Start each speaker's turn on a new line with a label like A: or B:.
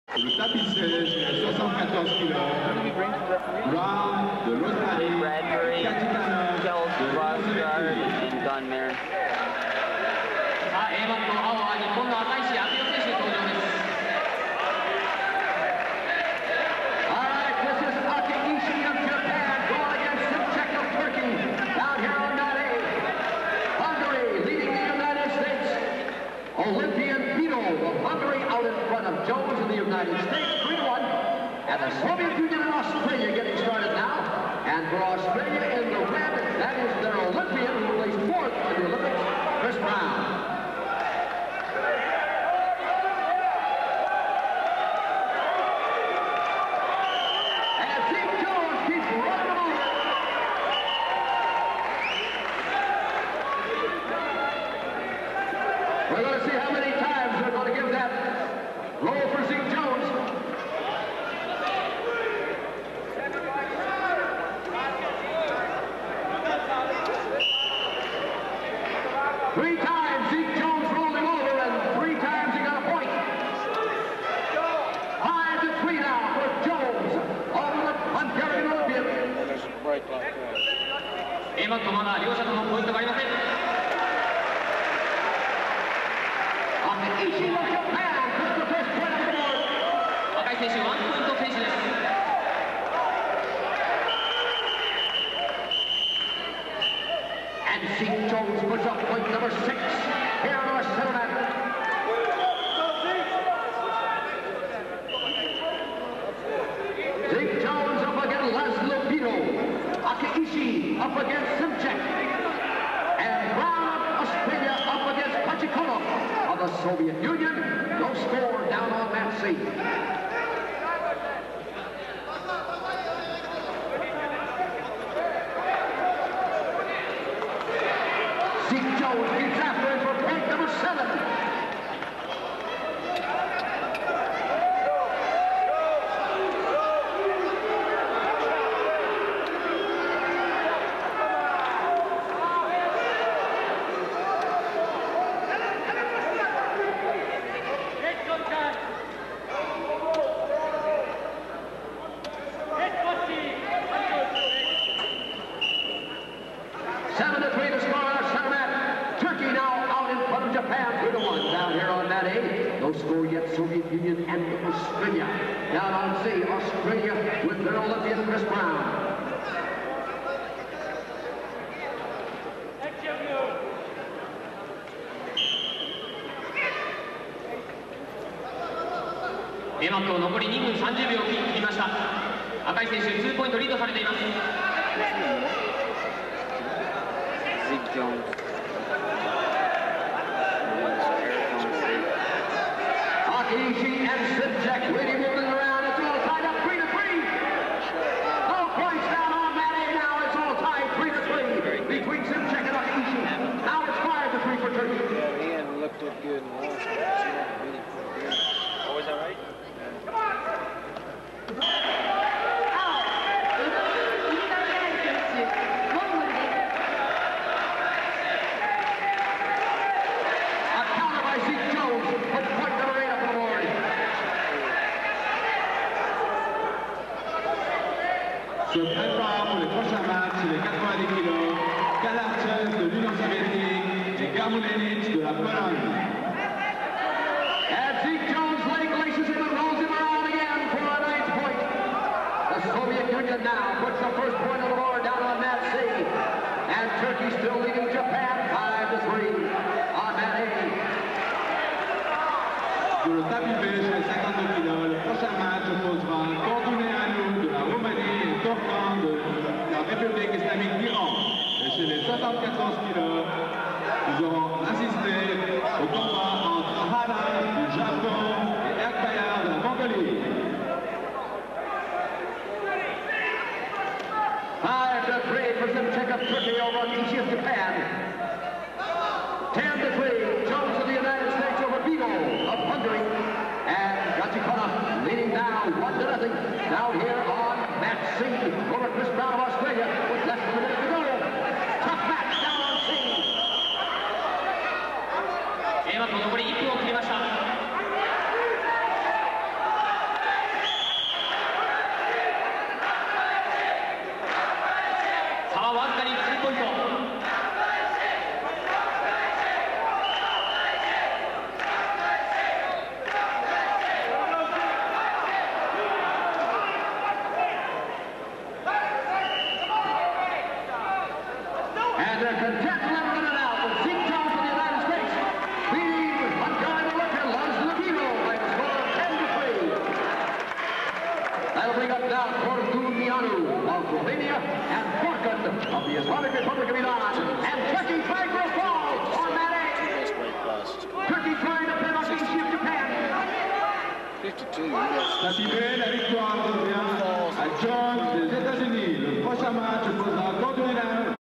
A: Le tapissage, 74 kg. Round de l'Australie.
B: Bradbury, Kells, Rosgard, and Gunmare.
C: Alright, this is Akiishi of Japan going against Simsek of Turkey. Down here on mat A. Hungary leading the United States. Olympian Vito of Hungary out in front of Jones of the United States, 3-1. And the Soviet Union and Australia getting started now. And for Australia in the red, that is their Olympian who placed fourth in the Olympics, Chris Brown. And Zeke Jones keeps running over. We're going to see how many times they're going to give that roll for Zeke Jones. Three times Zeke Jones rolled him over, and 3 times he got a point. 5-3 now for Jones over the Hungarian Olympian.
D: There's a break like that.
E: 今とまだ両者ともポイントがありません。
C: Akiishi of Japan puts the first point on the board.
E: 赤い選手、ワンポイント選手です。
C: And Zeke Jones puts up point number 6 here on our center mat. Zeke Jones up against Laszlo Vito. Akiishi up against Simsek. And Brown of Australia up against Pachikonov of the Soviet Union. No score down on mat C. Zeke Jones keeps after it for point number 7. No score yet, Soviet Union and Australia. Down on C, Australia with their Olympian Chris Brown.
E: 今と残り2分30秒を切りました。赤い選手、2ポイントリードされています。
B: Zeke Jones.
C: Akiishi and Simsek really moving around. It's all tied up 3-3. No points down on mat A now. It's all tied 3-3 between Simsek and Akiishi. Now it's 5-3 for Turkey.
D: Yeah, he hadn't looked it good in the last one. Oh, is that right?
C: Come on. A counter by Zeke Jones puts point number 8 up on the board.
A: Se prépare pour les prochains matchs les 90 kg. Kalarchev de l'Union soviétique et Garmulenic de la Pologne.
C: And Zeke Jones leg laces him and rolls him around again for a 9th point. The Soviet Union now puts the first point on the board down on mat C. And Turkey still leading Japan 5-3 on mat A.
A: Sur le tapis beige, les 52 kg, le prochain match opposera Corduneanu de la Roumanie et Torkan de la République islamique d'Iran. Et chez les 74 kg, nous aurons assisté au combat entre Hanan